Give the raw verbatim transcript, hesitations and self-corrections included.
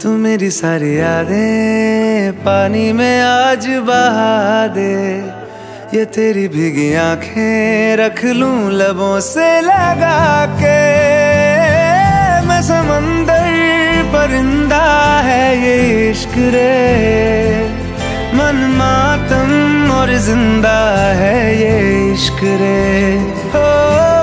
तू मेरी सारी यादें पानी में आज बहा दे। ये तेरी भीगी आंखें रख लूं लबों से लगा के। मैं समंदर परिंदा है ये इश्क रे, मन मातम और जिंदा है ये इश्क रे। हो